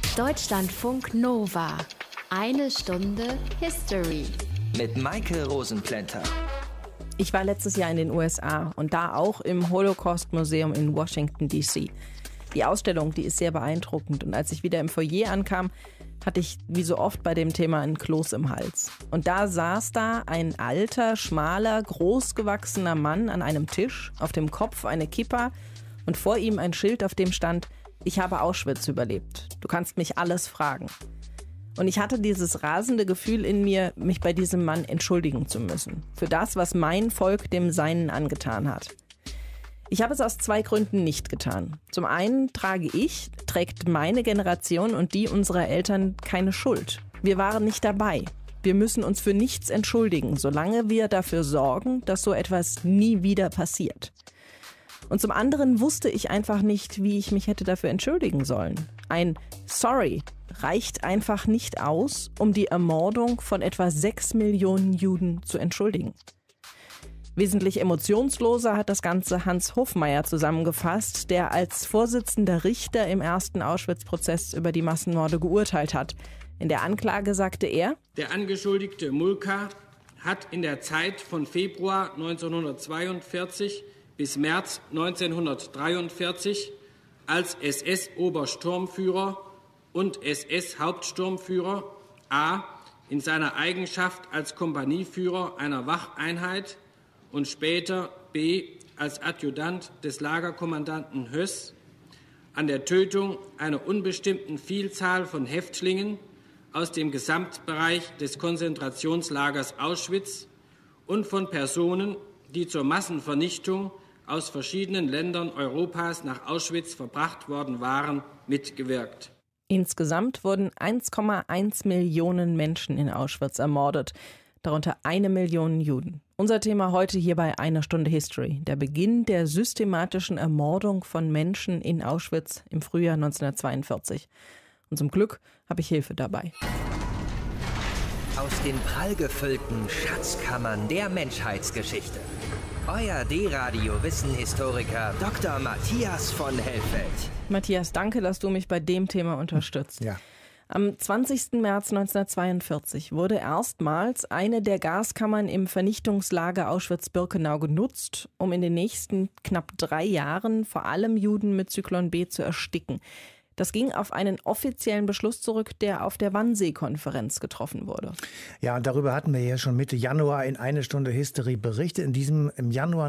Deutschlandfunk Nova. Eine Stunde History. Mit Maike Rosenplanter. Ich war letztes Jahr in den USA und da auch im Holocaust-Museum in Washington, D.C. Die Ausstellung, die ist sehr beeindruckend. Und als ich wieder im Foyer ankam, hatte ich wie so oft bei dem Thema ein Kloß im Hals. Und da saß ein alter, schmaler, großgewachsener Mann an einem Tisch, auf dem Kopf eine Kippa und vor ihm ein Schild, auf dem stand: Ich habe Auschwitz überlebt. Du kannst mich alles fragen. Und ich hatte dieses rasende Gefühl in mir, mich bei diesem Mann entschuldigen zu müssen. Für das, was mein Volk dem Seinen angetan hat. Ich habe es aus 2 Gründen nicht getan. Zum einen trägt meine Generation und die unserer Eltern keine Schuld. Wir waren nicht dabei. Wir müssen uns für nichts entschuldigen, solange wir dafür sorgen, dass so etwas nie wieder passiert. Und zum anderen wusste ich einfach nicht, wie ich mich hätte dafür entschuldigen sollen. Ein Sorry reicht einfach nicht aus, um die Ermordung von etwa 6 Millionen Juden zu entschuldigen. Wesentlich emotionsloser hat das Ganze Hans Hofmeier zusammengefasst, der als Vorsitzender Richter im ersten Auschwitz-Prozess über die Massenmorde geurteilt hat. In der Anklage sagte er: Der Angeschuldigte Mulka hat in der Zeit von Februar 1942 bis März 1943 als SS-Obersturmführer und SS-Hauptsturmführer a. in seiner Eigenschaft als Kompanieführer einer Wacheinheit und später b. als Adjutant des Lagerkommandanten Höss an der Tötung einer unbestimmten Vielzahl von Häftlingen aus dem Gesamtbereich des Konzentrationslagers Auschwitz und von Personen, die zur Massenvernichtung aus verschiedenen Ländern Europas nach Auschwitz verbracht worden waren, mitgewirkt. Insgesamt wurden 1,1 Millionen Menschen in Auschwitz ermordet, darunter 1 Million Juden. Unser Thema heute hier bei Eine Stunde History, der Beginn der systematischen Ermordung von Menschen in Auschwitz im Frühjahr 1942. Und zum Glück habe ich Hilfe dabei. Aus den prallgefüllten Schatzkammern der Menschheitsgeschichte. Euer D-Radio-Wissenhistoriker Dr. Matthias von Helfeld. Matthias, danke, dass du mich bei dem Thema unterstützt. Ja. Am 20. März 1942 wurde erstmals eine der Gaskammern im Vernichtungslager Auschwitz-Birkenau genutzt, um in den nächsten knapp 3 Jahren vor allem Juden mit Zyklon B zu ersticken. Das ging auf einen offiziellen Beschluss zurück, der auf der Wannsee-Konferenz getroffen wurde. Ja, und darüber hatten wir ja schon Mitte Januar in Eine Stunde History berichtet. In diesem im Januar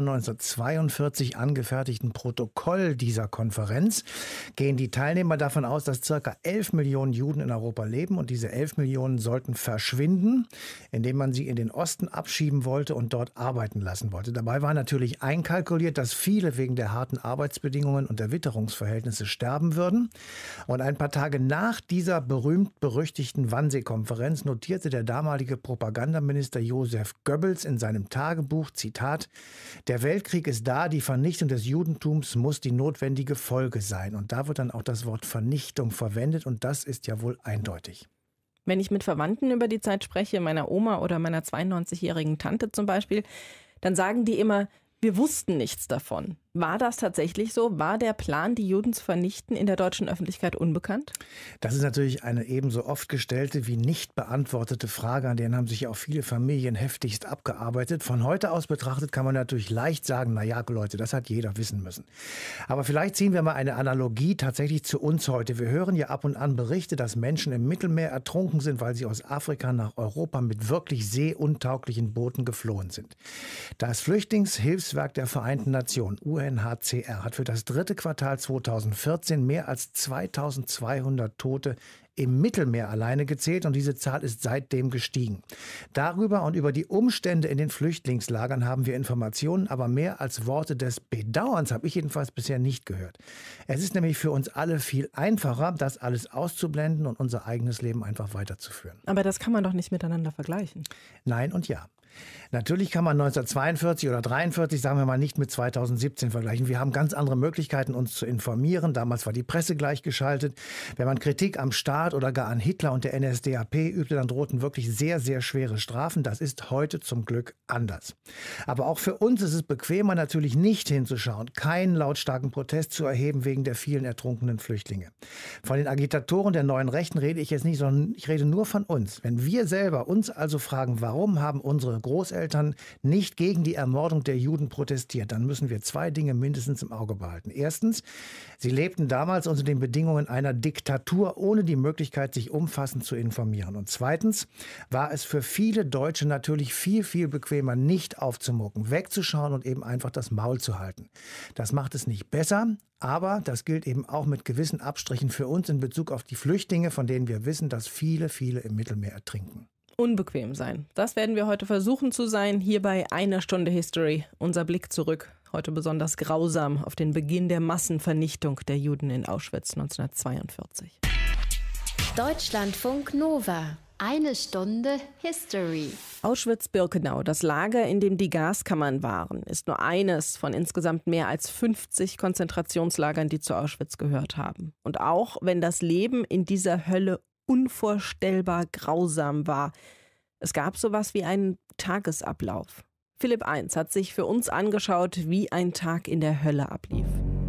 1942 angefertigten Protokoll dieser Konferenz gehen die Teilnehmer davon aus, dass ca. 11 Millionen Juden in Europa leben. Und diese 11 Millionen sollten verschwinden, indem man sie in den Osten abschieben wollte und dort arbeiten lassen wollte. Dabei war natürlich einkalkuliert, dass viele wegen der harten Arbeitsbedingungen und der Witterungsverhältnisse sterben würden. Und ein paar Tage nach dieser berühmt-berüchtigten Wannsee-Konferenz notierte der damalige Propagandaminister Josef Goebbels in seinem Tagebuch, Zitat: Der Weltkrieg ist da, die Vernichtung des Judentums muss die notwendige Folge sein. Und da wird dann auch das Wort Vernichtung verwendet und das ist ja wohl eindeutig. Wenn ich mit Verwandten über die Zeit spreche, meiner Oma oder meiner 92-jährigen Tante zum Beispiel, dann sagen die immer: Wir wussten nichts davon. War das tatsächlich so? War der Plan, die Juden zu vernichten, in der deutschen Öffentlichkeit unbekannt? Das ist natürlich eine ebenso oft gestellte wie nicht beantwortete Frage, an denen haben sich ja auch viele Familien heftigst abgearbeitet. Von heute aus betrachtet kann man natürlich leicht sagen, na ja, Leute, das hat jeder wissen müssen. Aber vielleicht ziehen wir mal eine Analogie tatsächlich zu uns heute. Wir hören ja ab und an Berichte, dass Menschen im Mittelmeer ertrunken sind, weil sie aus Afrika nach Europa mit wirklich seeuntauglichen Booten geflohen sind. Das Flüchtlingshilfswerk der Vereinten Nationen, UNHCR, hat für das 3. Quartal 2014 mehr als 2200 Tote im Mittelmeer alleine gezählt und diese Zahl ist seitdem gestiegen. Darüber und über die Umstände in den Flüchtlingslagern haben wir Informationen, aber mehr als Worte des Bedauerns habe ich jedenfalls bisher nicht gehört. Es ist nämlich für uns alle viel einfacher, das alles auszublenden und unser eigenes Leben einfach weiterzuführen. Aber das kann man doch nicht miteinander vergleichen. Nein und ja. Natürlich kann man 1942 oder 1943, sagen wir mal, nicht mit 2017 vergleichen. Wir haben ganz andere Möglichkeiten, uns zu informieren. Damals war die Presse gleichgeschaltet. Wenn man Kritik am Staat oder gar an Hitler und der NSDAP übte, dann drohten wirklich sehr, sehr schwere Strafen. Das ist heute zum Glück anders. Aber auch für uns ist es bequemer, natürlich nicht hinzuschauen, keinen lautstarken Protest zu erheben wegen der vielen ertrunkenen Flüchtlinge. Von den Agitatoren der neuen Rechten rede ich jetzt nicht, sondern ich rede nur von uns. Wenn wir selber uns also fragen, warum haben unsere Großeltern nicht gegen die Ermordung der Juden protestiert, dann müssen wir zwei Dinge mindestens im Auge behalten. Erstens, sie lebten damals unter den Bedingungen einer Diktatur, ohne die Möglichkeit, sich umfassend zu informieren. Und zweitens war es für viele Deutsche natürlich viel, viel bequemer, nicht aufzumucken, wegzuschauen und eben einfach das Maul zu halten. Das macht es nicht besser, aber das gilt eben auch mit gewissen Abstrichen für uns in Bezug auf die Flüchtlinge, von denen wir wissen, dass viele, viele im Mittelmeer ertrinken. Unbequem sein. Das werden wir heute versuchen zu sein, hier bei Einer Stunde History. Unser Blick zurück, heute besonders grausam, auf den Beginn der Massenvernichtung der Juden in Auschwitz 1942. Deutschlandfunk Nova. Eine Stunde History. Auschwitz-Birkenau, das Lager, in dem die Gaskammern waren, ist nur eines von insgesamt mehr als 50 Konzentrationslagern, die zu Auschwitz gehört haben. Und auch wenn das Leben in dieser Hölle unvorstellbar grausam war, es gab sowas wie einen Tagesablauf. Philipp Eins hat sich für uns angeschaut, wie ein Tag in der Hölle ablief.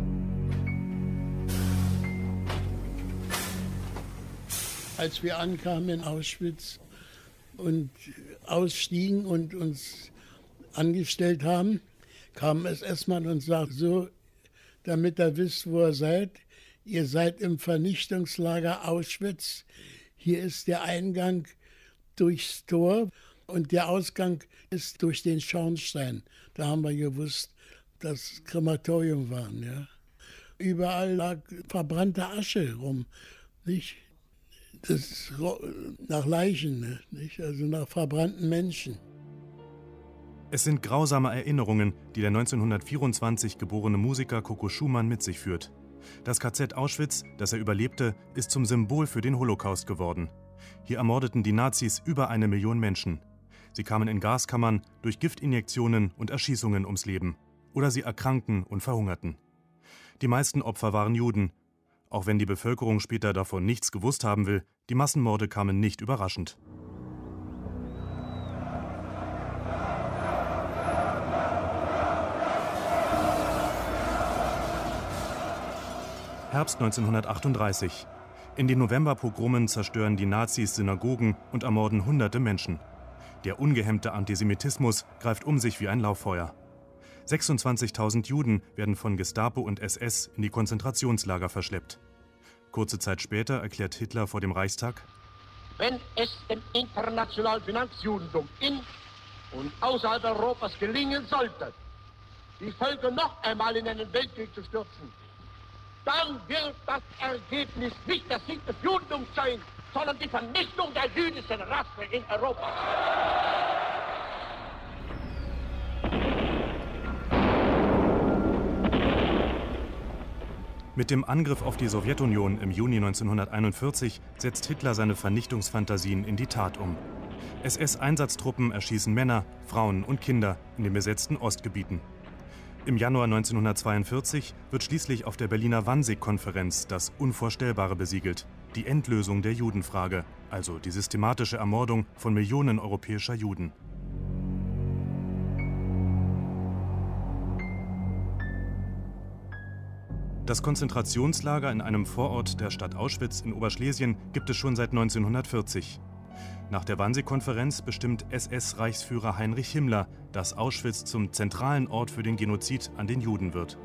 Als wir ankamen in Auschwitz und ausstiegen und uns angestellt haben, kam es erstmal und sagte so, damit ihr wisst, wo ihr seid im Vernichtungslager Auschwitz. Hier ist der Eingang durchs Tor und der Ausgang ist durch den Schornstein. Da haben wir gewusst, dass Krematorium waren. Ja. Überall lag verbrannte Asche rum. Nicht? Das nach Leichen, nicht? Also nach verbrannten Menschen. Es sind grausame Erinnerungen, die der 1924 geborene Musiker Coco Schumann mit sich führt. Das KZ Auschwitz, das er überlebte, ist zum Symbol für den Holocaust geworden. Hier ermordeten die Nazis über 1 Million Menschen. Sie kamen in Gaskammern, durch Giftinjektionen und Erschießungen ums Leben. Oder sie erkrankten und verhungerten. Die meisten Opfer waren Juden. Auch wenn die Bevölkerung später davon nichts gewusst haben will, die Massenmorde kamen nicht überraschend. Herbst 1938. In den Novemberpogromen zerstören die Nazis Synagogen und ermorden hunderte Menschen. Der ungehemmte Antisemitismus greift um sich wie ein Lauffeuer. 26.000 Juden werden von Gestapo und SS in die Konzentrationslager verschleppt. Kurze Zeit später erklärt Hitler vor dem Reichstag: Wenn es dem internationalen Finanzjudentum in und außerhalb Europas gelingen sollte, die Völker noch einmal in einen Weltkrieg zu stürzen, dann wird das Ergebnis nicht der Sieg des Judentums sein, sondern die Vernichtung der jüdischen Rasse in Europa. Mit dem Angriff auf die Sowjetunion im Juni 1941 setzt Hitler seine Vernichtungsfantasien in die Tat um. SS-Einsatztruppen erschießen Männer, Frauen und Kinder in den besetzten Ostgebieten. Im Januar 1942 wird schließlich auf der Berliner Wannsee-Konferenz das Unvorstellbare besiegelt: die Endlösung der Judenfrage, also die systematische Ermordung von Millionen europäischer Juden. Das Konzentrationslager in einem Vorort der Stadt Auschwitz in Oberschlesien gibt es schon seit 1940. Nach der Wannsee-Konferenz bestimmt SS-Reichsführer Heinrich Himmler, dass Auschwitz zum zentralen Ort für den Genozid an den Juden wird.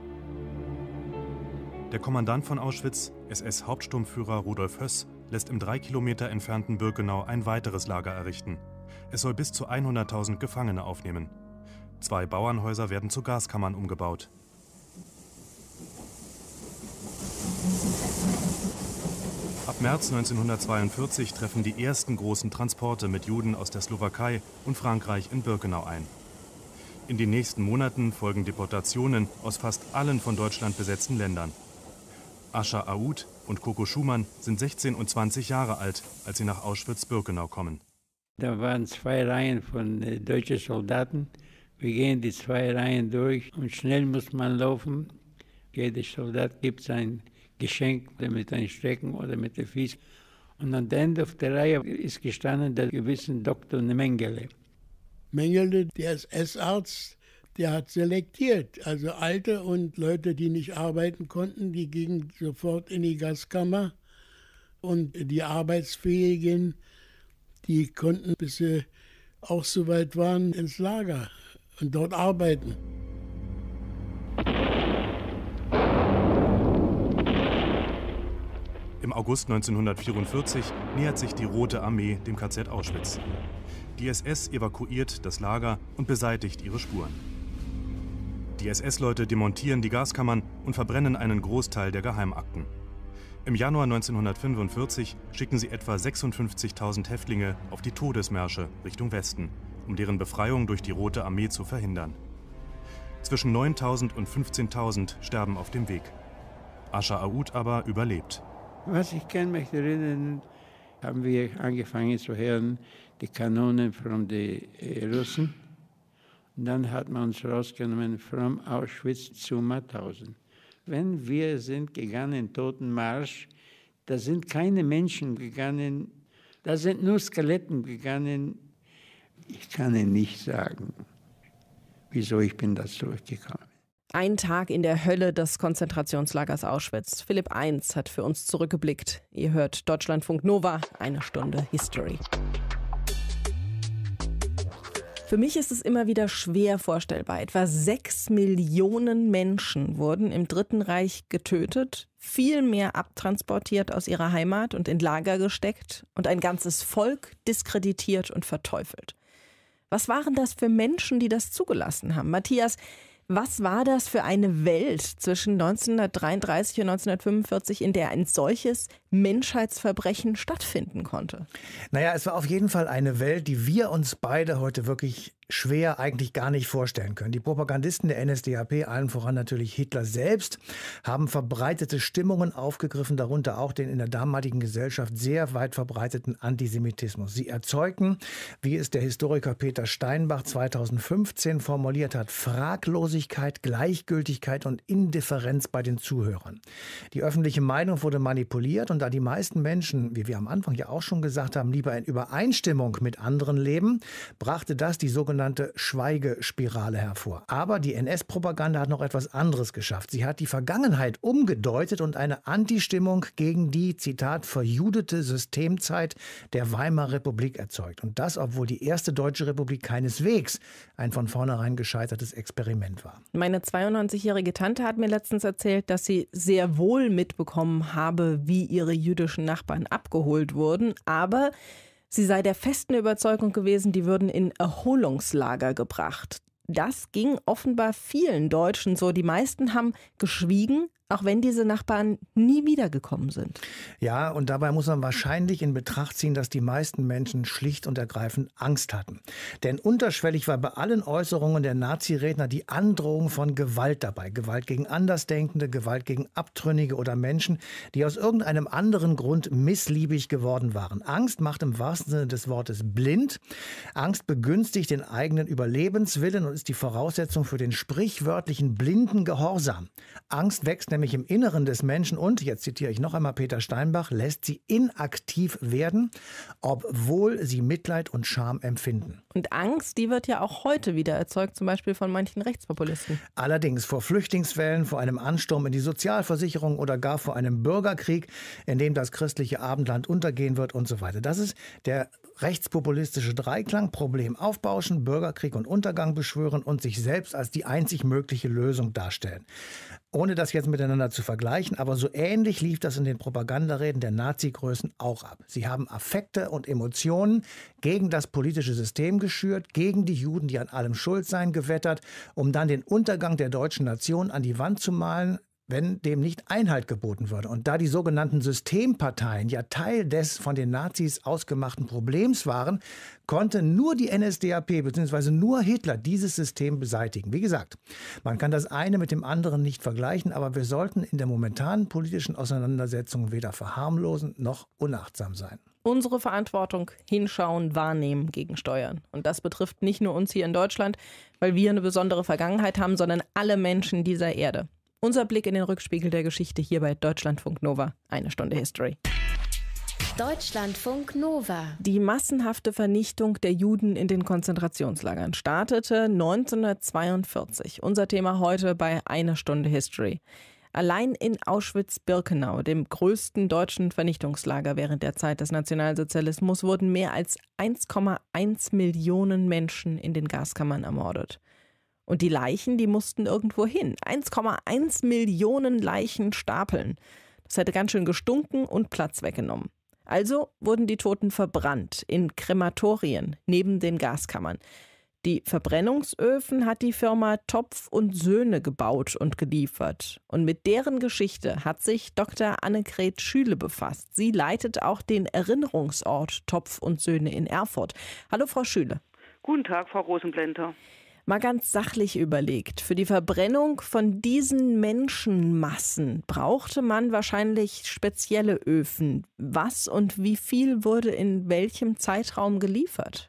Der Kommandant von Auschwitz, SS-Hauptsturmführer Rudolf Höss, lässt im 3 Kilometer entfernten Birkenau ein weiteres Lager errichten. Es soll bis zu 100.000 Gefangene aufnehmen. 2 Bauernhäuser werden zu Gaskammern umgebaut. Ab März 1942 treffen die ersten großen Transporte mit Juden aus der Slowakei und Frankreich in Birkenau ein. In den nächsten Monaten folgen Deportationen aus fast allen von Deutschland besetzten Ländern. Ascha Aoud und Coco Schumann sind 16 und 20 Jahre alt, als sie nach Auschwitz-Birkenau kommen. Da waren 2 Reihen von deutschen Soldaten. Wir gehen die 2 Reihen durch und schnell muss man laufen. Jeder Soldat gibt sein Geschenk mit den Strecken oder mit den Füßen. Und an der Ende der Reihe ist gestanden der gewisse Dr. Mengele. Mengele, der SS-Arzt, der hat selektiert. Also Alte und Leute, die nicht arbeiten konnten, die gingen sofort in die Gaskammer. Und die Arbeitsfähigen, die konnten, bis sie auch so weit waren, ins Lager und dort arbeiten. Im August 1944 nähert sich die Rote Armee dem KZ Auschwitz. Die SS evakuiert das Lager und beseitigt ihre Spuren. Die SS-Leute demontieren die Gaskammern und verbrennen einen Großteil der Geheimakten. Im Januar 1945 schicken sie etwa 56.000 Häftlinge auf die Todesmärsche Richtung Westen, um deren Befreiung durch die Rote Armee zu verhindern. Zwischen 9.000 und 15.000 sterben auf dem Weg. Ascher Aoud aber überlebt. Was ich gerne möchte erinnern, haben wir angefangen zu hören, die Kanonen von den Russen. Und dann hat man uns rausgenommen von Auschwitz zu Mauthausen. Wenn wir sind gegangen in Totenmarsch, da sind keine Menschen gegangen, da sind nur Skeletten gegangen. Ich kann Ihnen nicht sagen, wieso ich bin da zurückgekommen. Ein Tag in der Hölle des Konzentrationslagers Auschwitz. Philipp Eins hat für uns zurückgeblickt. Ihr hört Deutschlandfunk Nova, 1 Stunde History. Für mich ist es immer wieder schwer vorstellbar. Etwa 6 Millionen Menschen wurden im Dritten Reich getötet, viel mehr abtransportiert aus ihrer Heimat und in Lager gesteckt und ein ganzes Volk diskreditiert und verteufelt. Was waren das für Menschen, die das zugelassen haben? Matthias, was war das für eine Welt zwischen 1933 und 1945, in der ein solches Menschheitsverbrechen stattfinden konnte? Naja, es war auf jeden Fall eine Welt, die wir uns beide heute wirklich schwer eigentlich gar nicht vorstellen können. Die Propagandisten der NSDAP, allen voran natürlich Hitler selbst, haben verbreitete Stimmungen aufgegriffen, darunter auch den in der damaligen Gesellschaft sehr weit verbreiteten Antisemitismus. Sie erzeugten, wie es der Historiker Peter Steinbach 2015 formuliert hat, Fraglosigkeit, Gleichgültigkeit und Indifferenz bei den Zuhörern. Die öffentliche Meinung wurde manipuliert und da die meisten Menschen, wie wir am Anfang ja auch schon gesagt haben, lieber in Übereinstimmung mit anderen leben, brachte das die sogenannte Schweigespirale hervor. Aber die NS-Propaganda hat noch etwas anderes geschafft. Sie hat die Vergangenheit umgedeutet und eine Antistimmung gegen die, Zitat, verjudete Systemzeit der Weimarer Republik erzeugt. Und das, obwohl die erste Deutsche Republik keineswegs ein von vornherein gescheitertes Experiment war. Meine 92-jährige Tante hat mir letztens erzählt, dass sie sehr wohl mitbekommen habe, wie ihre jüdischen Nachbarn abgeholt wurden, aber sie sei der festen Überzeugung gewesen, die würden in Erholungslager gebracht. Das ging offenbar vielen Deutschen so. Die meisten haben geschwiegen, auch wenn diese Nachbarn nie wiedergekommen sind. Ja, und dabei muss man wahrscheinlich in Betracht ziehen, dass die meisten Menschen schlicht und ergreifend Angst hatten. Denn unterschwellig war bei allen Äußerungen der Naziredner die Androhung von Gewalt dabei. Gewalt gegen Andersdenkende, Gewalt gegen Abtrünnige oder Menschen, die aus irgendeinem anderen Grund missliebig geworden waren. Angst macht im wahrsten Sinne des Wortes blind. Angst begünstigt den eigenen Überlebenswillen und ist die Voraussetzung für den sprichwörtlichen blinden Gehorsam. Angst wächst nämlich im Inneren des Menschen und, jetzt zitiere ich noch einmal Peter Steinbach, lässt sie inaktiv werden, obwohl sie Mitleid und Scham empfinden. Und Angst, die wird ja auch heute wieder erzeugt, zum Beispiel von manchen Rechtspopulisten. Allerdings vor Flüchtlingswellen, vor einem Ansturm in die Sozialversicherung oder gar vor einem Bürgerkrieg, in dem das christliche Abendland untergehen wird und so weiter. Das ist der rechtspopulistische Dreiklang: Problem aufbauschen, Bürgerkrieg und Untergang beschwören und sich selbst als die einzig mögliche Lösung darstellen. Ohne das jetzt miteinander zu vergleichen, aber so ähnlich lief das in den Propagandareden der Nazi-Größen auch ab. Sie haben Affekte und Emotionen gegen das politische System geschürt, gegen die Juden, die an allem schuld seien, gewettert, um dann den Untergang der deutschen Nation an die Wand zu malen, wenn dem nicht Einhalt geboten würde. Und da die sogenannten Systemparteien ja Teil des von den Nazis ausgemachten Problems waren, konnte nur die NSDAP bzw. nur Hitler dieses System beseitigen. Wie gesagt, man kann das eine mit dem anderen nicht vergleichen, aber wir sollten in der momentanen politischen Auseinandersetzung weder verharmlosen noch unachtsam sein. Unsere Verantwortung: hinschauen, wahrnehmen, gegensteuern. Und das betrifft nicht nur uns hier in Deutschland, weil wir eine besondere Vergangenheit haben, sondern alle Menschen dieser Erde. Unser Blick in den Rückspiegel der Geschichte hier bei Deutschlandfunk Nova. Eine Stunde History. Deutschlandfunk Nova. Die massenhafte Vernichtung der Juden in den Konzentrationslagern startete 1942. Unser Thema heute bei Eine Stunde History. Allein in Auschwitz-Birkenau, dem größten deutschen Vernichtungslager während der Zeit des Nationalsozialismus, wurden mehr als 1,1 Millionen Menschen in den Gaskammern ermordet. Und die Leichen, die mussten irgendwo hin. 1,1 Millionen Leichen stapeln. Das hätte ganz schön gestunken und Platz weggenommen. Also wurden die Toten verbrannt in Krematorien neben den Gaskammern. Die Verbrennungsöfen hat die Firma Topf und Söhne gebaut und geliefert. Und mit deren Geschichte hat sich Dr. Annegret Schüle befasst. Sie leitet auch den Erinnerungsort Topf und Söhne in Erfurt. Hallo, Frau Schüle. Guten Tag, Frau Rosenblender. Mal ganz sachlich überlegt, für die Verbrennung von diesen Menschenmassen brauchte man wahrscheinlich spezielle Öfen. Was und wie viel wurde in welchem Zeitraum geliefert?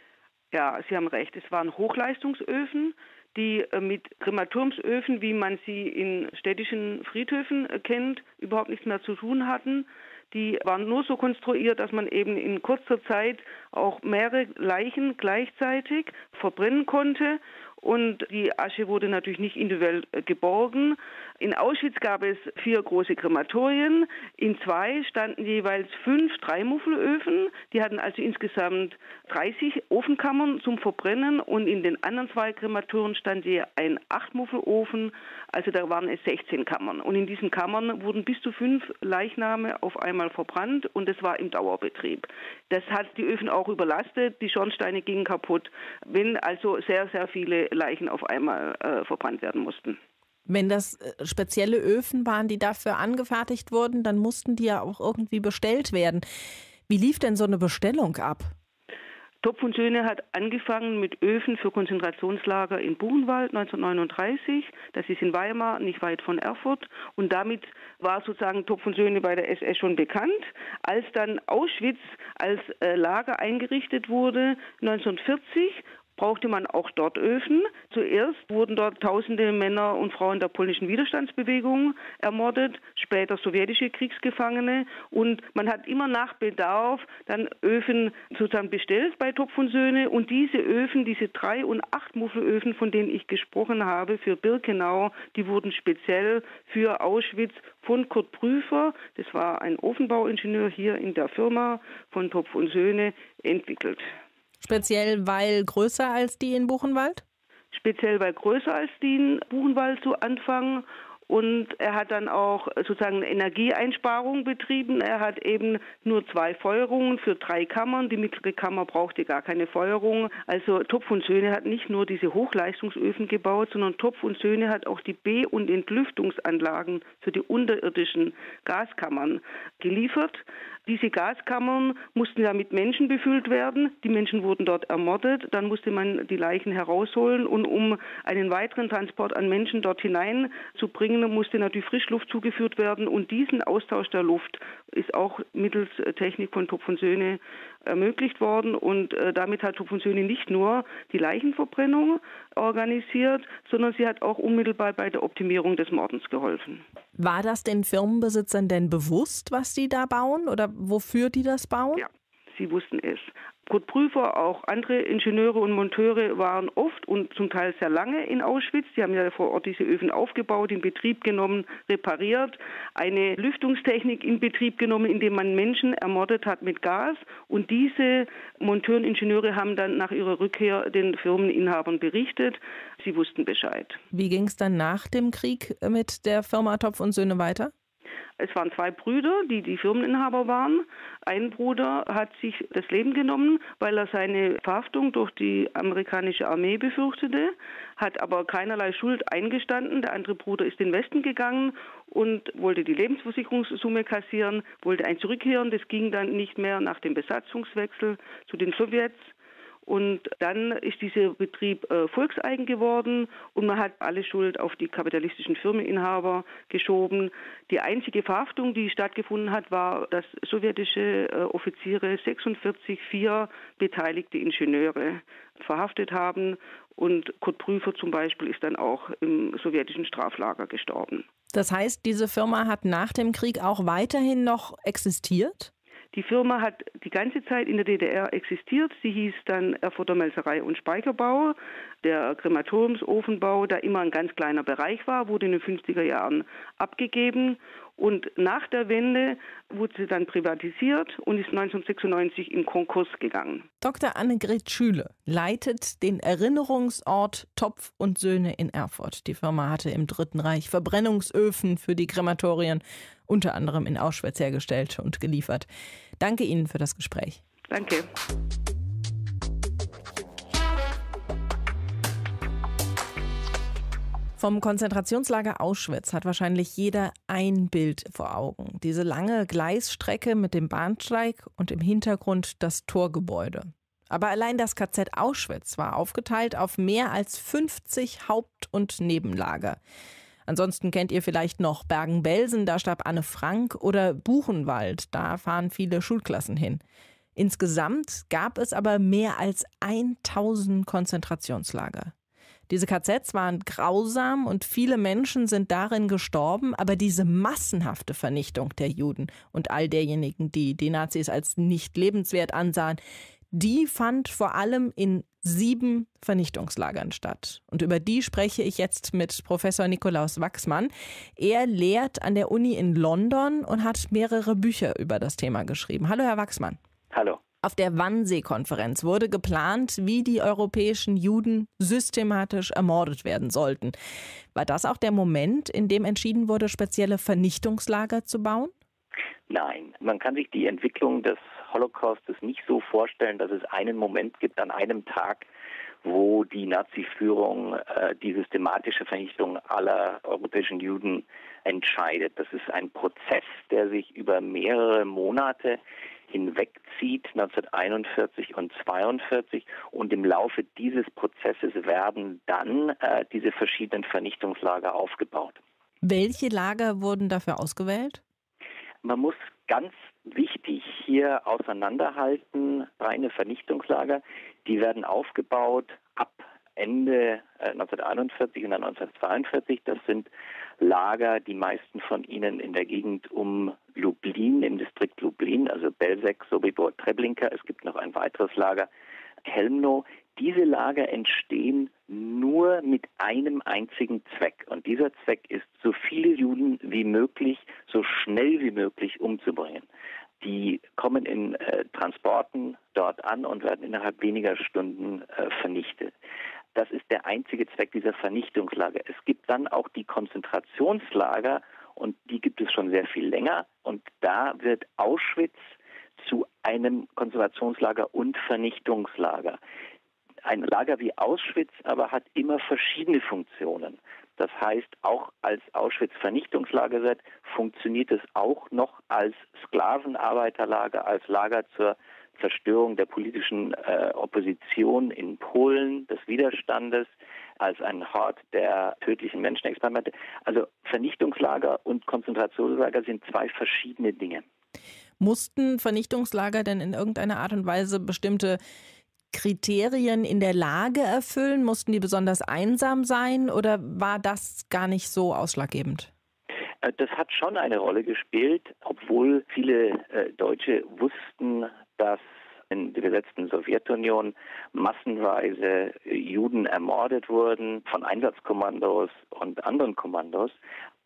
Ja, Sie haben recht. Es waren Hochleistungsöfen, die mit Krematoriumsöfen, wie man sie in städtischen Friedhöfen kennt, überhaupt nichts mehr zu tun hatten. Die waren nur so konstruiert, dass man eben in kurzer Zeit auch mehrere Leichen gleichzeitig verbrennen konnte. Und die Asche wurde natürlich nicht individuell geborgen. In Auschwitz gab es 4 große Krematorien. In 2 standen jeweils 5 Dreimuffelöfen. Die hatten also insgesamt 30 Ofenkammern zum Verbrennen. Und in den anderen 2 Krematorien stand je ein 8-Muffelofen. Also da waren es 16 Kammern. Und in diesen Kammern wurden bis zu 5 Leichname auf einmal verbrannt. Und das war im Dauerbetrieb. Das hat die Öfen auch überlastet. Die Schornsteine gingen kaputt, wenn also sehr, sehr viele Leichen auf einmal verbrannt werden mussten. Wenn das spezielle Öfen waren, die dafür angefertigt wurden, dann mussten die ja auch irgendwie bestellt werden. Wie lief denn so eine Bestellung ab? Topf und Söhne hat angefangen mit Öfen für Konzentrationslager in Buchenwald 1939. Das ist in Weimar, nicht weit von Erfurt. Und damit war sozusagen Topf und Söhne bei der SS schon bekannt. Als dann Auschwitz als Lager eingerichtet wurde 1940, brauchte man auch dort Öfen. Zuerst wurden dort tausende Männer und Frauen der polnischen Widerstandsbewegung ermordet, später sowjetische Kriegsgefangene. Und man hat immer nach Bedarf dann Öfen sozusagen bestellt bei Topf und Söhne. Und diese Öfen, diese 3- und 8-Muffelöfen, von denen ich gesprochen habe, für Birkenau, die wurden speziell für Auschwitz von Kurt Prüfer, das war ein Ofenbauingenieur hier in der Firma von Topf und Söhne, entwickelt. Speziell, weil größer als die in Buchenwald? Speziell, weil größer als die in Buchenwald zu Anfang. Und er hat dann auch sozusagen Energieeinsparung betrieben. Er hat eben nur 2 Feuerungen für 3 Kammern. Die mittlere Kammer brauchte gar keine Feuerung. Also Topf und Söhne hat nicht nur diese Hochleistungsöfen gebaut, sondern Topf und Söhne hat auch die Be- und Entlüftungsanlagen für die unterirdischen Gaskammern geliefert. Diese Gaskammern mussten ja mit Menschen befüllt werden. Die Menschen wurden dort ermordet. Dann musste man die Leichen herausholen. Und um einen weiteren Transport an Menschen dort hinein zu bringen, musste natürlich Frischluft zugeführt werden. Und diesen Austausch der Luft ist auch mittels Technik von Topf und Söhne ermöglicht worden. Und damit hat Topf und Söhne nicht nur die Leichenverbrennung organisiert, sondern sie hat auch unmittelbar bei der Optimierung des Mordens geholfen. War das den Firmenbesitzern denn bewusst, was die da bauen oder wofür die das bauen? Ja, sie wussten es. Kurt Prüfer, auch andere Ingenieure und Monteure waren oft und zum Teil sehr lange in Auschwitz. Die haben ja vor Ort diese Öfen aufgebaut, in Betrieb genommen, repariert, eine Lüftungstechnik in Betrieb genommen, indem man Menschen ermordet hat mit Gas. Und diese Monteure und Ingenieure haben dann nach ihrer Rückkehr den Firmeninhabern berichtet. Sie wussten Bescheid. Wie ging es dann nach dem Krieg mit der Firma Topf und Söhne weiter? Es waren 2 Brüder, die Firmeninhaber waren. Ein Bruder hat sich das Leben genommen, weil er seine Verhaftung durch die amerikanische Armee befürchtete, hat aber keinerlei Schuld eingestanden. Der andere Bruder ist in den Westen gegangen und wollte die Lebensversicherungssumme kassieren, wollte ein zurückkehren. Das ging dann nicht mehr nach dem Besatzungswechsel zu den Sowjets. Und dann ist dieser Betrieb volkseigen geworden und man hat alle Schuld auf die kapitalistischen Firmeninhaber geschoben. Die einzige Verhaftung, die stattgefunden hat, war, dass sowjetische Offiziere 4 beteiligte Ingenieure verhaftet haben. Und Kurt Prüfer zum Beispiel ist dann auch im sowjetischen Straflager gestorben. Das heißt, diese Firma hat nach dem Krieg auch weiterhin noch existiert? Die Firma hat die ganze Zeit in der DDR existiert. Sie hieß dann Erfurter Melzerei und Speicherbau. Der Krematoriumsofenbau, der immer ein ganz kleiner Bereich war, wurde in den 50er Jahren abgegeben. Und nach der Wende wurde sie dann privatisiert und ist 1996 in Konkurs gegangen. Dr. Annegret Schüle leitet den Erinnerungsort Topf und Söhne in Erfurt. Die Firma hatte im Dritten Reich Verbrennungsöfen für die Krematorien unter anderem in Auschwitz hergestellt und geliefert. Danke Ihnen für das Gespräch. Danke. Vom Konzentrationslager Auschwitz hat wahrscheinlich jeder ein Bild vor Augen. Diese lange Gleisstrecke mit dem Bahnsteig und im Hintergrund das Torgebäude. Aber allein das KZ Auschwitz war aufgeteilt auf mehr als 50 Haupt- und Nebenlager. Ansonsten kennt ihr vielleicht noch Bergen-Belsen, da starb Anne Frank, oder Buchenwald, da fahren viele Schulklassen hin. Insgesamt gab es aber mehr als 1000 Konzentrationslager. Diese KZs waren grausam und viele Menschen sind darin gestorben, aber diese massenhafte Vernichtung der Juden und all derjenigen, die die Nazis als nicht lebenswert ansahen, die fand vor allem in 7 Vernichtungslagern statt. Und über die spreche ich jetzt mit Professor Nikolaus Wachsmann. Er lehrt an der Uni in London und hat mehrere Bücher über das Thema geschrieben. Hallo, Herr Wachsmann. Hallo. Auf der Wannsee-Konferenz wurde geplant, wie die europäischen Juden systematisch ermordet werden sollten. War das auch der Moment, in dem entschieden wurde, spezielle Vernichtungslager zu bauen? Nein, man kann sich die Entwicklung des Holocaustes nicht so vorstellen, dass es einen Moment gibt an einem Tag, wo die Nazi-Führung die systematische Vernichtung aller europäischen Juden entscheidet. Das ist ein Prozess, der sich über mehrere Monate hinwegzieht, 1941 und 1942. Und im Laufe dieses Prozesses werden dann diese verschiedenen Vernichtungslager aufgebaut. Welche Lager wurden dafür ausgewählt? Man muss ganz wichtig hier auseinanderhalten, reine Vernichtungslager, die werden aufgebaut ab Ende 1941 und dann 1942. Das sind Lager, die meisten von ihnen in der Gegend um Lublin, im Distrikt Lublin, also Belzec, Sobibor, Treblinka. Es gibt noch ein weiteres Lager, Chełmno. Diese Lager entstehen nur mit einem einzigen Zweck. Und dieser Zweck ist, so viele Juden wie möglich, so schnell wie möglich umzubringen. Die kommen in Transporten dort an und werden innerhalb weniger Stunden vernichtet. Das ist der einzige Zweck dieser Vernichtungslager. Es gibt dann auch die Konzentrationslager und die gibt es schon sehr viel länger. Und da wird Auschwitz zu einem Konzentrationslager und Vernichtungslager. Ein Lager wie Auschwitz aber hat immer verschiedene Funktionen. Das heißt, auch als Auschwitz Vernichtungslager wird, funktioniert es auch noch als Sklavenarbeiterlager, als Lager zur Zerstörung der politischen Opposition in Polen, des Widerstandes, als ein Hort der tödlichen Menschenexperimente. Also Vernichtungslager und Konzentrationslager sind 2 verschiedene Dinge. Mussten Vernichtungslager denn in irgendeiner Art und Weise bestimmte Kriterien in der Lage erfüllen? Mussten die besonders einsam sein oder war das gar nicht so ausschlaggebend? Das hat schon eine Rolle gespielt, obwohl viele Deutsche wussten, dass in der besetzten Sowjetunion massenweise Juden ermordet wurden von Einsatzkommandos und anderen Kommandos.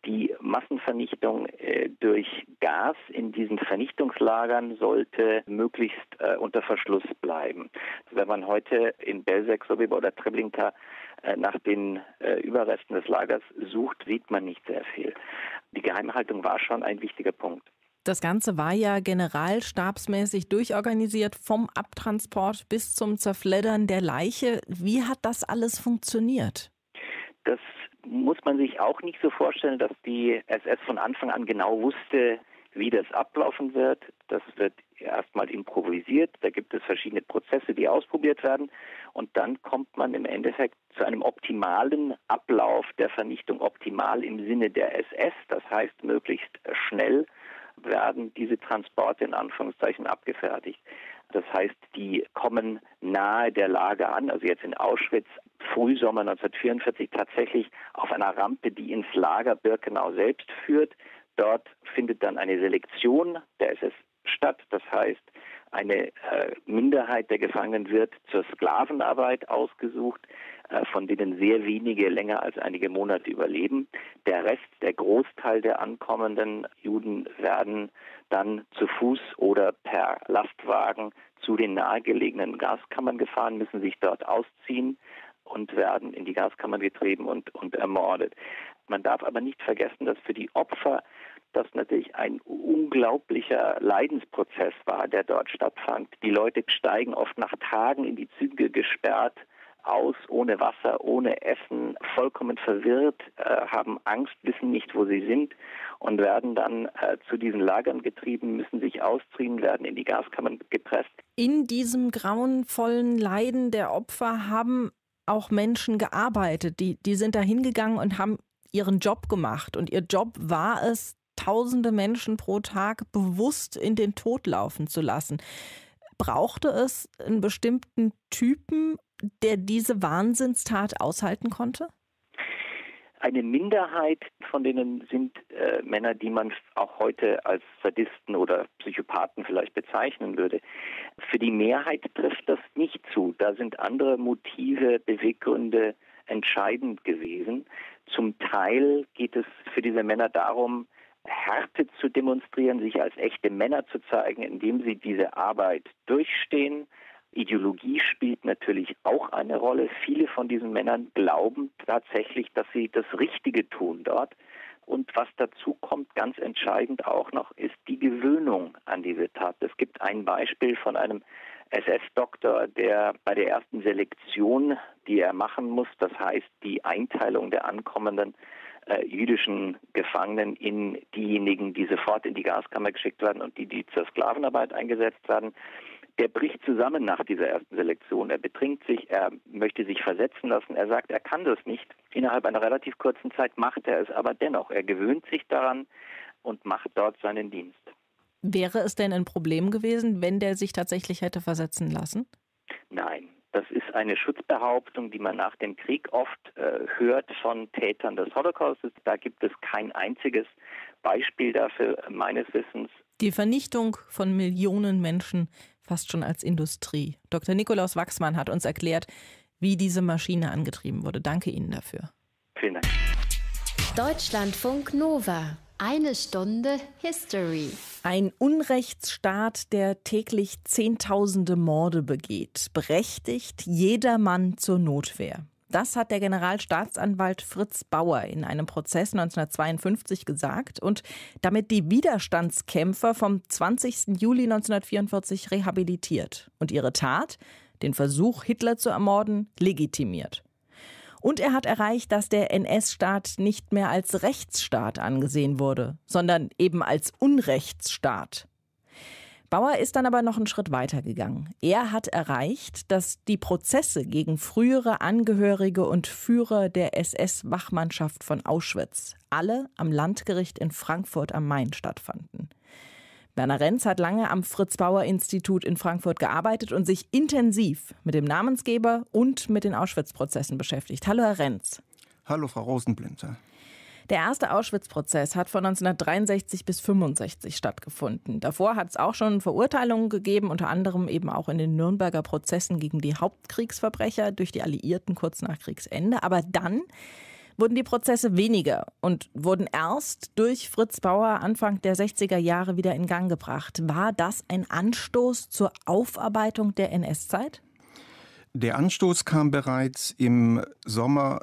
Die Massenvernichtung durch Gas in diesen Vernichtungslagern sollte möglichst unter Verschluss bleiben. Wenn man heute in Belzec, Sobibor oder Treblinka nach den Überresten des Lagers sucht, sieht man nicht sehr viel. Die Geheimhaltung war schon ein wichtiger Punkt. Das Ganze war ja generalstabsmäßig durchorganisiert, vom Abtransport bis zum Zerfleddern der Leiche. Wie hat das alles funktioniert? Das muss man sich auch nicht so vorstellen, dass die SS von Anfang an genau wusste, wie das ablaufen wird. Das wird erstmal improvisiert. Da gibt es verschiedene Prozesse, die ausprobiert werden. Und dann kommt man im Endeffekt zu einem optimalen Ablauf der Vernichtung. Optimal im Sinne der SS, das heißt möglichst schnell werden diese Transporte in Anführungszeichen abgefertigt. Das heißt, die kommen nahe der Lager an, also jetzt in Auschwitz, Frühsommer 1944 tatsächlich auf einer Rampe, die ins Lager Birkenau selbst führt. Dort findet dann eine Selektion der SS statt. Das heißt, eine Minderheit der Gefangenen wird zur Sklavenarbeit ausgesucht, von denen sehr wenige länger als einige Monate überleben. Der Rest, der Großteil der ankommenden Juden werden dann zu Fuß oder per Lastwagen zu den nahegelegenen Gaskammern gefahren, müssen sich dort ausziehen und werden in die Gaskammern getrieben und ermordet. Man darf aber nicht vergessen, dass für die Opfer das natürlich ein unglaublicher Leidensprozess war, der dort stattfand. Die Leute steigen oft nach Tagen in die Züge gesperrt aus, ohne Wasser, ohne Essen, vollkommen verwirrt, haben Angst, wissen nicht, wo sie sind und werden dann zu diesen Lagern getrieben, müssen sich ausziehen, werden in die Gaskammern gepresst. In diesem grauenvollen Leiden der Opfer haben auch Menschen gearbeitet. Die sind da hingegangen und haben ihren Job gemacht. Und ihr Job war es, tausende Menschen pro Tag bewusst in den Tod laufen zu lassen. Brauchte es einen bestimmten Typen, der diese Wahnsinnstat aushalten konnte? Eine Minderheit von denen sind Männer, die man auch heute als Sadisten oder Psychopathen vielleicht bezeichnen würde. Für die Mehrheit trifft das nicht zu. Da sind andere Motive, Beweggründe entscheidend gewesen. Zum Teil geht es für diese Männer darum, Härte zu demonstrieren, sich als echte Männer zu zeigen, indem sie diese Arbeit durchstehen. Ideologie spielt natürlich auch eine Rolle. Viele von diesen Männern glauben tatsächlich, dass sie das Richtige tun dort. Und was dazu kommt, ganz entscheidend auch noch, ist die Gewöhnung an diese Tat. Es gibt ein Beispiel von einem SS-Doktor, der bei der ersten Selektion, die er machen muss, das heißt die Einteilung der ankommenden jüdischen Gefangenen in diejenigen, die sofort in die Gaskammer geschickt werden und die zur Sklavenarbeit eingesetzt werden, der bricht zusammen nach dieser ersten Selektion. Er betrinkt sich, er möchte sich versetzen lassen. Er sagt, er kann das nicht. Innerhalb einer relativ kurzen Zeit macht er es aber dennoch. Er gewöhnt sich daran und macht dort seinen Dienst. Wäre es denn ein Problem gewesen, wenn der sich tatsächlich hätte versetzen lassen? Nein. Das ist eine Schutzbehauptung, die man nach dem Krieg oft hört von Tätern des Holocaustes. Da gibt es kein einziges Beispiel dafür, meines Wissens. Die Vernichtung von Millionen Menschen fast schon als Industrie. Dr. Nikolaus Wachsmann hat uns erklärt, wie diese Maschine angetrieben wurde. Danke Ihnen dafür. Vielen Dank. Deutschlandfunk Nova. Eine Stunde History. Ein Unrechtsstaat, der täglich Zehntausende Morde begeht, berechtigt jedermann zur Notwehr. Das hat der Generalstaatsanwalt Fritz Bauer in einem Prozess 1952 gesagt und damit die Widerstandskämpfer vom 20. Juli 1944 rehabilitiert und ihre Tat, den Versuch, Hitler zu ermorden, legitimiert. Und er hat erreicht, dass der NS-Staat nicht mehr als Rechtsstaat angesehen wurde, sondern eben als Unrechtsstaat. Bauer ist dann aber noch einen Schritt weiter gegangen. Er hat erreicht, dass die Prozesse gegen frühere Angehörige und Führer der SS-Wachmannschaft von Auschwitz alle am Landgericht in Frankfurt am Main stattfanden. Werner Renz hat lange am Fritz-Bauer-Institut in Frankfurt gearbeitet und sich intensiv mit dem Namensgeber und mit den Auschwitz-Prozessen beschäftigt. Hallo, Herr Renz. Hallo, Frau Rosenblinter. Der erste Auschwitz-Prozess hat von 1963 bis 1965 stattgefunden. Davor hat es auch schon Verurteilungen gegeben, unter anderem eben auch in den Nürnberger Prozessen gegen die Hauptkriegsverbrecher durch die Alliierten kurz nach Kriegsende. Aber dann wurden die Prozesse weniger und wurden erst durch Fritz Bauer Anfang der 60er Jahre wieder in Gang gebracht. War das ein Anstoß zur Aufarbeitung der NS-Zeit? Der Anstoß kam bereits im Sommer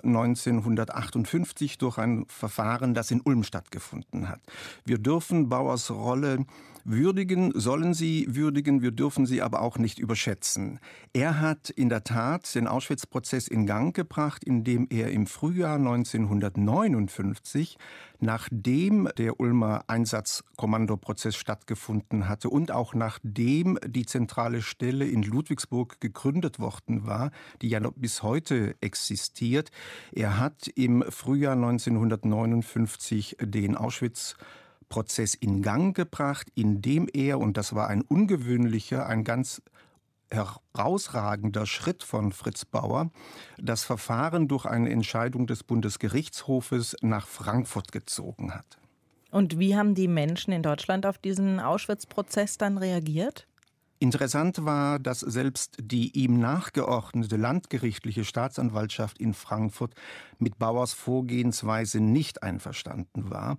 1958 durch ein Verfahren, das in Ulm stattgefunden hat. Wir dürfen Bauers Rolle würdigen, sollen sie würdigen, wir dürfen sie aber auch nicht überschätzen. Er hat in der Tat den Auschwitz-Prozess in Gang gebracht, indem er im Frühjahr 1959, nachdem der Ulmer Einsatzkommandoprozess stattgefunden hatte und auch nachdem die zentrale Stelle in Ludwigsburg gegründet worden war, die ja noch bis heute existiert, er hat im Frühjahr 1959 den Auschwitz-Prozess in Gang gebracht, indem er, und das war ein ungewöhnlicher, ein ganz herausragender Schritt von Fritz Bauer, das Verfahren durch eine Entscheidung des Bundesgerichtshofes nach Frankfurt gezogen hat. Und wie haben die Menschen in Deutschland auf diesen Auschwitz-Prozess dann reagiert? Interessant war, dass selbst die ihm nachgeordnete landgerichtliche Staatsanwaltschaft in Frankfurt mit Bauers Vorgehensweise nicht einverstanden war.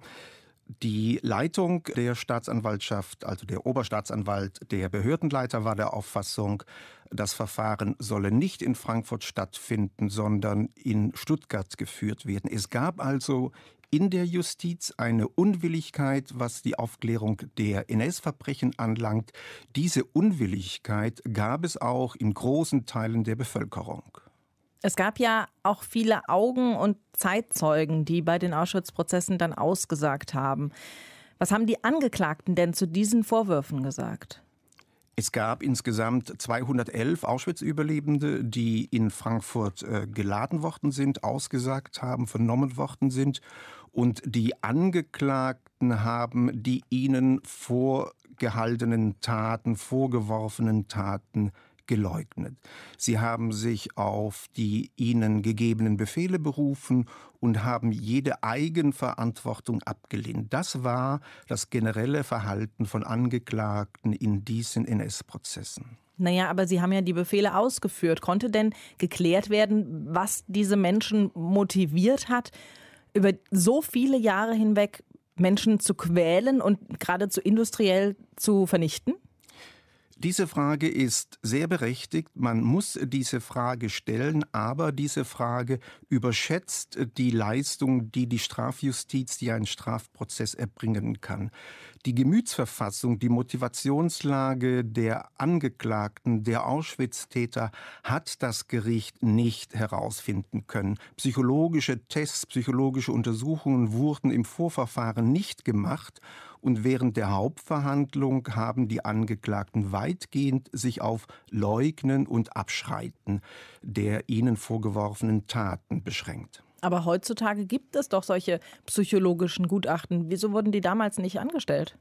Die Leitung der Staatsanwaltschaft, also der Oberstaatsanwalt, der Behördenleiter, war der Auffassung, das Verfahren solle nicht in Frankfurt stattfinden, sondern in Stuttgart geführt werden. Es gab also in der Justiz eine Unwilligkeit, was die Aufklärung der NS-Verbrechen anlangt. Diese Unwilligkeit gab es auch in großen Teilen der Bevölkerung. Es gab ja auch viele Augen- und Zeitzeugen, die bei den Auschwitz-Prozessen dann ausgesagt haben. Was haben die Angeklagten denn zu diesen Vorwürfen gesagt? Es gab insgesamt 211 Auschwitz-Überlebende, die in Frankfurt geladen worden sind, ausgesagt haben, vernommen worden sind. Und die Angeklagten haben die ihnen vorgehaltenen Taten, vorgeworfenen Taten geleugnet. Sie haben sich auf die ihnen gegebenen Befehle berufen und haben jede Eigenverantwortung abgelehnt. Das war das generelle Verhalten von Angeklagten in diesen NS-Prozessen. Naja, aber Sie haben ja die Befehle ausgeführt. Konnte denn geklärt werden, was diese Menschen motiviert hat, über so viele Jahre hinweg Menschen zu quälen und geradezu industriell zu vernichten? Diese Frage ist sehr berechtigt. Man muss diese Frage stellen, aber diese Frage überschätzt die Leistung, die die Strafjustiz, die ein Strafprozess erbringen kann. Die Gemütsverfassung, die Motivationslage der Angeklagten, der Auschwitz-Täter hat das Gericht nicht herausfinden können. Psychologische Tests, psychologische Untersuchungen wurden im Vorverfahren nicht gemacht. Und während der Hauptverhandlung haben die Angeklagten weitgehend sich auf Leugnen und Abschreiten der ihnen vorgeworfenen Taten beschränkt. Aber heutzutage gibt es doch solche psychologischen Gutachten. Wieso wurden die damals nicht angestellt?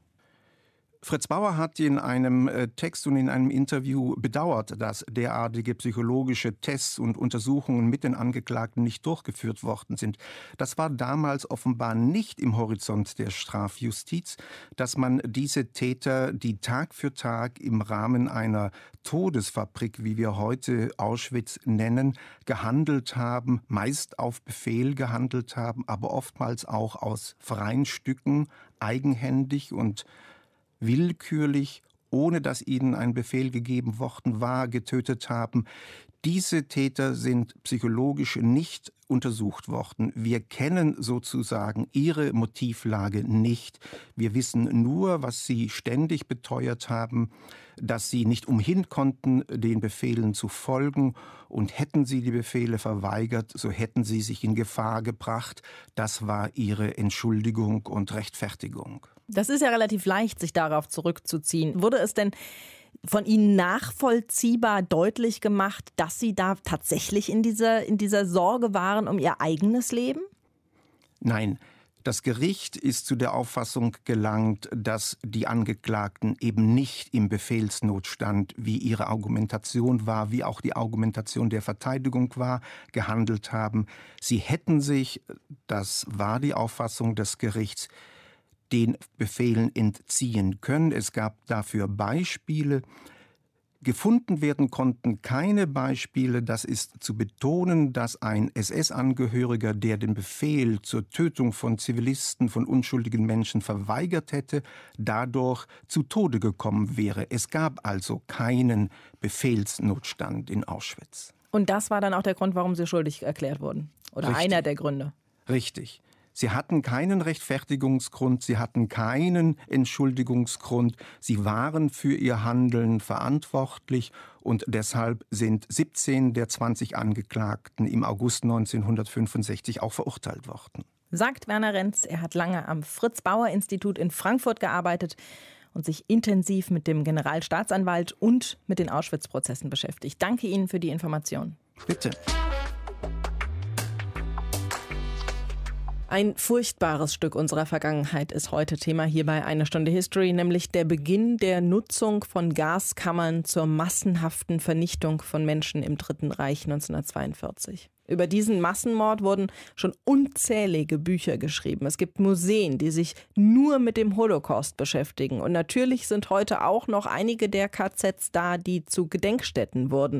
Fritz Bauer hat in einem Text und in einem Interview bedauert, dass derartige psychologische Tests und Untersuchungen mit den Angeklagten nicht durchgeführt worden sind. Das war damals offenbar nicht im Horizont der Strafjustiz, dass man diese Täter, die Tag für Tag im Rahmen einer Todesfabrik, wie wir heute Auschwitz nennen, gehandelt haben, meist auf Befehl gehandelt haben, aber oftmals auch aus freien Stücken, eigenhändig und willkürlich, ohne dass ihnen ein Befehl gegeben worden war, getötet haben. Diese Täter sind psychologisch nicht untersucht worden. Wir kennen sozusagen ihre Motivlage nicht. Wir wissen nur, was sie ständig beteuert haben, dass sie nicht umhin konnten, den Befehlen zu folgen. Und hätten sie die Befehle verweigert, so hätten sie sich in Gefahr gebracht. Das war ihre Entschuldigung und Rechtfertigung. Das ist ja relativ leicht, sich darauf zurückzuziehen. Wurde es denn von Ihnen nachvollziehbar deutlich gemacht, dass Sie da tatsächlich in dieser Sorge waren um Ihr eigenes Leben? Nein. Das Gericht ist zu der Auffassung gelangt, dass die Angeklagten eben nicht im Befehlsnotstand, wie ihre Argumentation war, wie auch die Argumentation der Verteidigung war, gehandelt haben. Sie hätten sich, das war die Auffassung des Gerichts, den Befehlen entziehen können. Es gab dafür Beispiele. Gefunden werden konnten keine Beispiele, das ist zu betonen, dass ein SS-Angehöriger, der den Befehl zur Tötung von Zivilisten, von unschuldigen Menschen verweigert hätte, dadurch zu Tode gekommen wäre. Es gab also keinen Befehlsnotstand in Auschwitz. Und das war dann auch der Grund, warum Sie schuldig erklärt wurden? Oder Richtig. Einer der Gründe? Richtig. Sie hatten keinen Rechtfertigungsgrund, sie hatten keinen Entschuldigungsgrund, sie waren für ihr Handeln verantwortlich und deshalb sind 17 der 20 Angeklagten im August 1965 auch verurteilt worden. Sagt Werner Renz, er hat lange am Fritz-Bauer-Institut in Frankfurt gearbeitet und sich intensiv mit dem Generalstaatsanwalt und mit den Auschwitz-Prozessen beschäftigt. Danke Ihnen für die Information. Bitte. Ein furchtbares Stück unserer Vergangenheit ist heute Thema hier bei Eine Stunde History, nämlich der Beginn der Nutzung von Gaskammern zur massenhaften Vernichtung von Menschen im Dritten Reich 1942. Über diesen Massenmord wurden schon unzählige Bücher geschrieben. Es gibt Museen, die sich nur mit dem Holocaust beschäftigen. Und natürlich sind heute auch noch einige der KZs da, die zu Gedenkstätten wurden.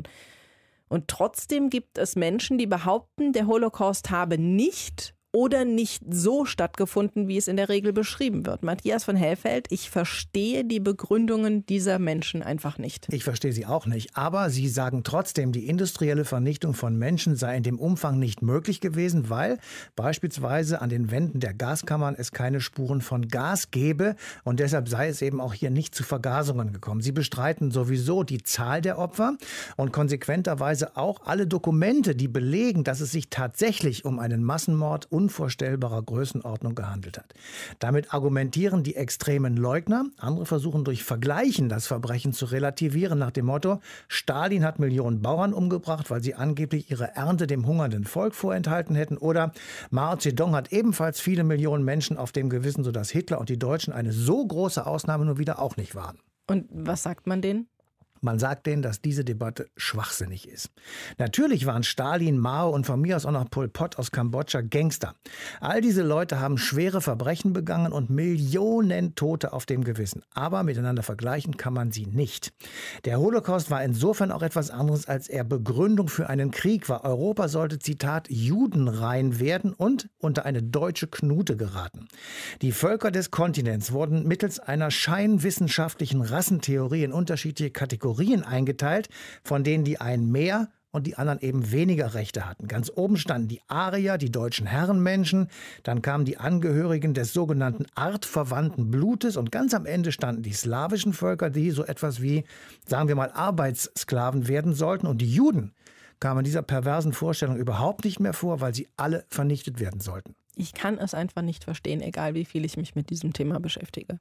Und trotzdem gibt es Menschen, die behaupten, der Holocaust habe nicht oder nicht so stattgefunden, wie es in der Regel beschrieben wird. Matthias von Hellfeld, ich verstehe die Begründungen dieser Menschen einfach nicht. Ich verstehe sie auch nicht, aber sie sagen trotzdem, die industrielle Vernichtung von Menschen sei in dem Umfang nicht möglich gewesen, weil beispielsweise an den Wänden der Gaskammern es keine Spuren von Gas gäbe und deshalb sei es eben auch hier nicht zu Vergasungen gekommen. Sie bestreiten sowieso die Zahl der Opfer und konsequenterweise auch alle Dokumente, die belegen, dass es sich tatsächlich um einen Massenmord unvorstellbarer Größenordnung gehandelt hat. Damit argumentieren die extremen Leugner. Andere versuchen durch Vergleichen das Verbrechen zu relativieren nach dem Motto, Stalin hat Millionen Bauern umgebracht, weil sie angeblich ihre Ernte dem hungernden Volk vorenthalten hätten. Oder Mao Zedong hat ebenfalls viele Millionen Menschen auf dem Gewissen, sodass Hitler und die Deutschen eine so große Ausnahme nur wieder auch nicht waren. Und was sagt man denen? Man sagt denen, dass diese Debatte schwachsinnig ist. Natürlich waren Stalin, Mao und von mir aus auch noch Pol Pot aus Kambodscha Gangster. All diese Leute haben schwere Verbrechen begangen und Millionen Tote auf dem Gewissen. Aber miteinander vergleichen kann man sie nicht. Der Holocaust war insofern auch etwas anderes, als er Begründung für einen Krieg war. Europa sollte, Zitat, judenrein werden und unter eine deutsche Knute geraten. Die Völker des Kontinents wurden mittels einer scheinwissenschaftlichen Rassentheorie in unterschiedliche Kategorien eingeteilt, von denen die einen mehr und die anderen eben weniger Rechte hatten. Ganz oben standen die Arier, die deutschen Herrenmenschen, dann kamen die Angehörigen des sogenannten artverwandten Blutes und ganz am Ende standen die slawischen Völker, die so etwas wie, sagen wir mal, Arbeitssklaven werden sollten. Und die Juden kamen dieser perversen Vorstellung überhaupt nicht mehr vor, weil sie alle vernichtet werden sollten. Ich kann es einfach nicht verstehen, egal wie viel ich mich mit diesem Thema beschäftige.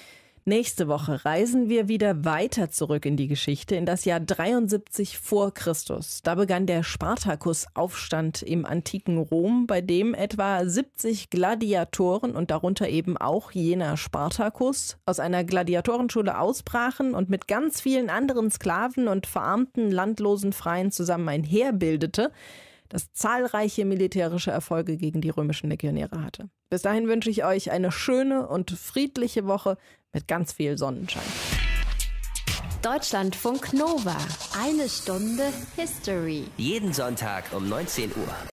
Nächste Woche reisen wir wieder weiter zurück in die Geschichte, in das Jahr 73 vor Christus. Da begann der Spartakusaufstand im antiken Rom, bei dem etwa 70 Gladiatoren und darunter eben auch jener Spartakus aus einer Gladiatorenschule ausbrachen und mit ganz vielen anderen Sklaven und verarmten landlosen Freien zusammen ein Heer bildete, das zahlreiche militärische Erfolge gegen die römischen Legionäre hatte. Bis dahin wünsche ich euch eine schöne und friedliche Woche mit ganz viel Sonnenschein. Deutschlandfunk Nova. Eine Stunde History. Jeden Sonntag um 19 Uhr.